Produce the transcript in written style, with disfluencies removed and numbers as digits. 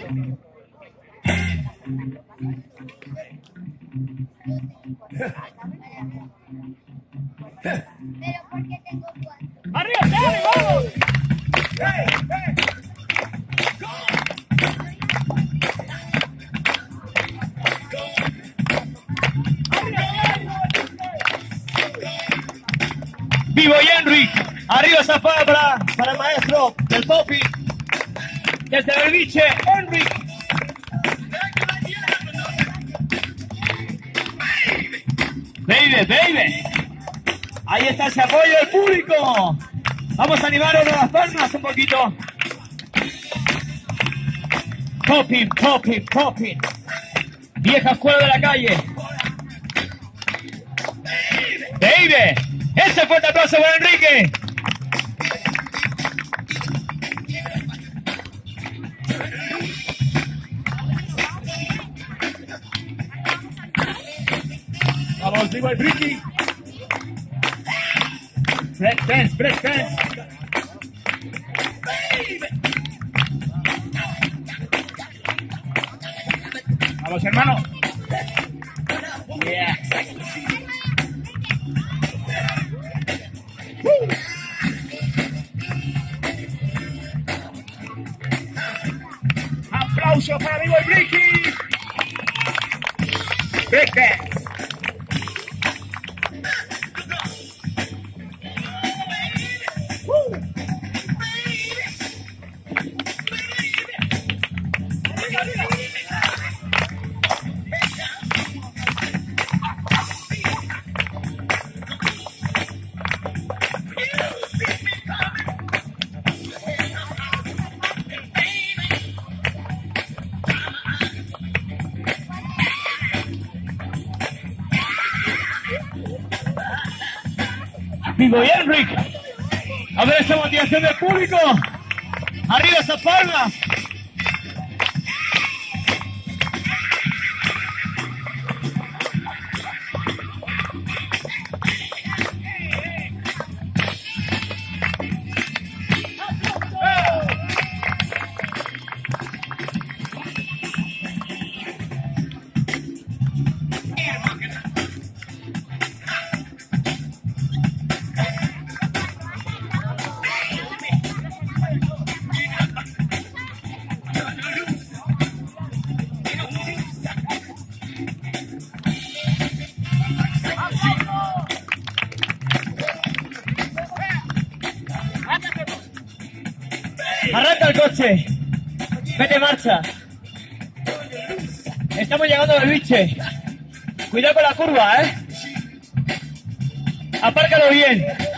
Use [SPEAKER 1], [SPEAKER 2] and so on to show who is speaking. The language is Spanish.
[SPEAKER 1] ¡Arriba, Charlie, vamos! Vivo y Enric, arriba esa palabra para el maestro del popi, desde el biche, Enric. Baby, ahí está ese apoyo del público. Vamos a animar a las palmas un poquito. Popping. Vieja escuela de la calle. Baby. Ese fuerte aplauso para Enrique. Vamos, vivo el Ricky. Break dance. Vamos, hermano. Yeah. Aplauso para Vivo y Ricky. Break dance. Vivo y Enric, a ver esa motivación del público, arriba esas palmas. Arranca el coche, vete marcha. Estamos llegando al biche. Cuidado con la curva, Apárcalo bien.